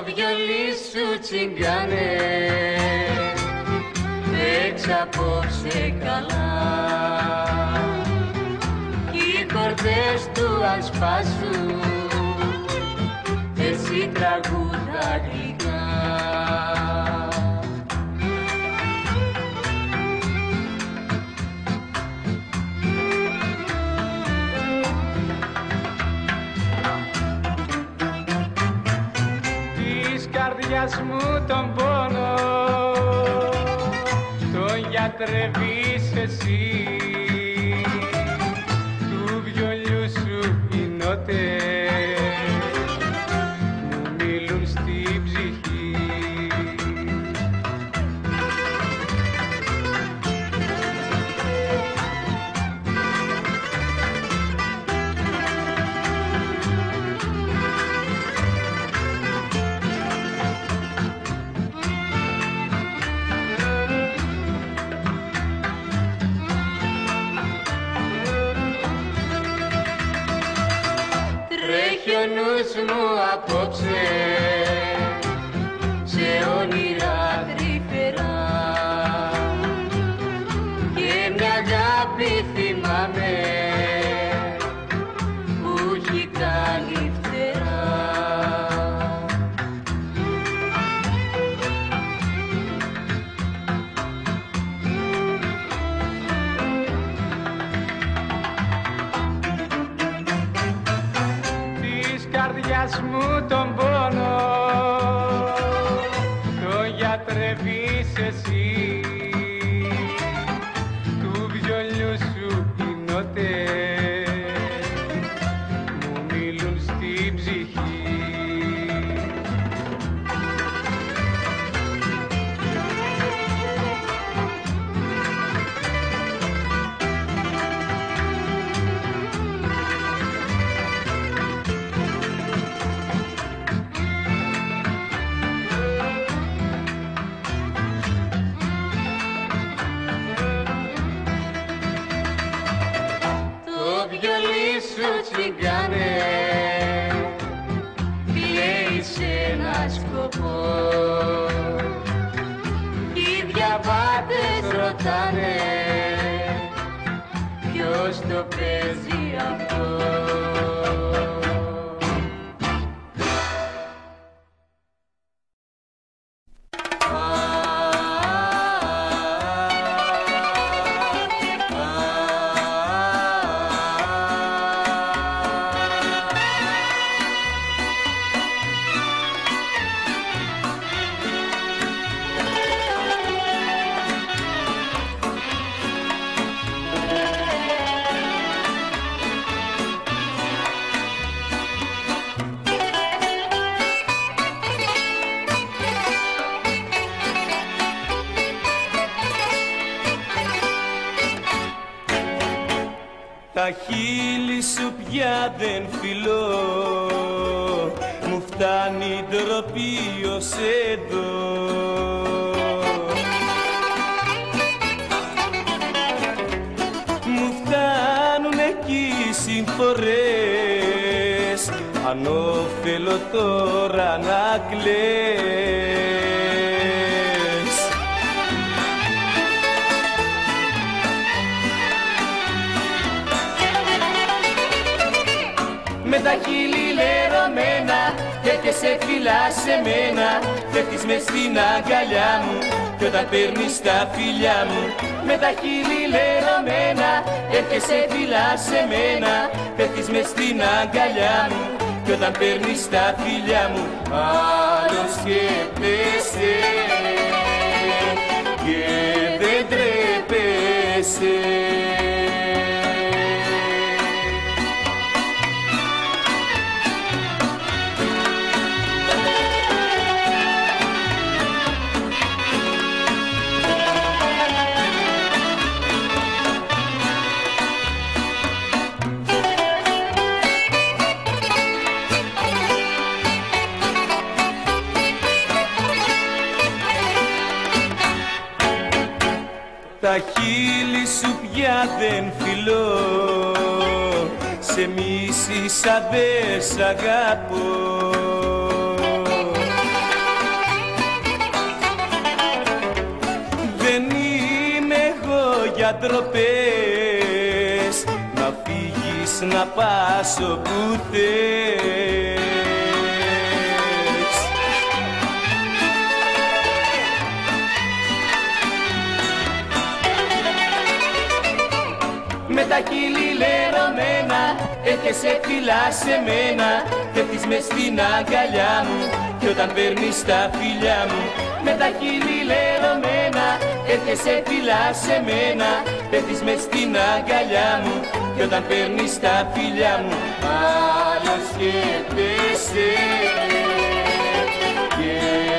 βιολί σου τσιγκάνε, παίξε απόψε καλά. Κι οι κορδές του αν σπάσουν, εσύ τραγούδα γλυκά. Της καρδιάς μου τον πόνο τον γιατρεύεις εσύ, του βιολιού σου οι νότες μου μιλούν στην ψυχή. Τρέχει ο νους μου απόψε σε όνειρα τρυφερά και μια αγάπη θυμάμαι που έχει κάνει φτερά. Καρδιάς μου τον πόνο τον γιατρεύεις εσύ, του βιολιού σου οι νότες μου μιλούν στην ψυχή. Το βιολί σου τσιγκάνε, κλαίει σε ένα σκοπό. Οι διαβάτες ρωτάνε ποιος το παίζει αυτό. Τα χείλη σου πια δεν φιλώ, μου φτάνει ντροπή ως εδώ. Μου φτάνουν εκεί οι συμφορές, ανώφελο τώρα να κλαις. Με τα χείλη λερωμένα και σε φιλά σε μένα, φεύγεις μες στην αγκαλιά μου κι όταν παίρνεις τα φιλιά μου. Με τα χείλη λερωμένα και σε φιλά σε μένα, φεύγεις μες στην αγκαλιά μου κι όταν παίρνεις τα φιλιά μου. Άλλο σκέπτεσαι και δεν τρέπεσαι. Τα χείλη σου πια δεν φιλώ, σε μίσησα δε σ' αγαπώ. ανατροπές, να φύγεις να πας όπου θες. Με τα χείλη λερωμένα έρχεσαι φιλά σε μένα, πέφτεις μες στην αγκαλιά μου κι όταν παίρνεις τα φιλιά μου. Με τα χείλη λερωμένα έρχεσαι φιλά σε μένα, πέφτεις μες στην αγκαλιά μου κι όταν παίρνεις τα φιλιά μου. Άλλο σκέφτεσαι και